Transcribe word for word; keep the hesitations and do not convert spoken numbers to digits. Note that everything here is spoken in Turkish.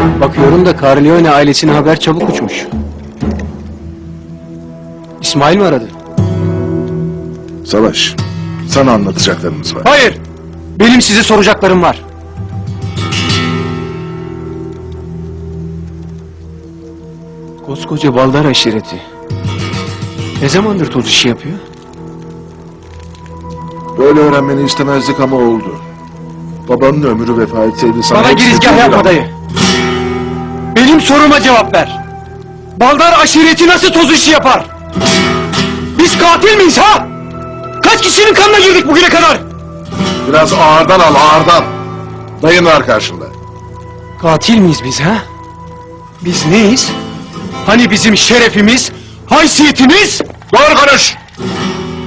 Bakıyorum da Corleone ailesine haber çabuk uçmuş. İsmail mi aradı? Savaş, sana anlatacaklarımız var. Hayır! Benim size soracaklarım var. Koskoca Baldar aşireti ne zamandır toz işi yapıyor? Böyle öğrenmeni istemezdik ama oldu. Babanın ömrü vefa etseydi sana... Bana hepsini girizgah yapma bildirim. dayı. Benim soruma cevap ver. Baldar aşireti nasıl toz işi yapar? Biz katil miyiz ha? Kaç kişinin kanına girdik bugüne kadar? Biraz ağırdan al, ağırdan. Dayın var karşında. Katil miyiz biz ha? Biz neyiz? Hani bizim şerefimiz, haysiyetimiz? Doğru konuş!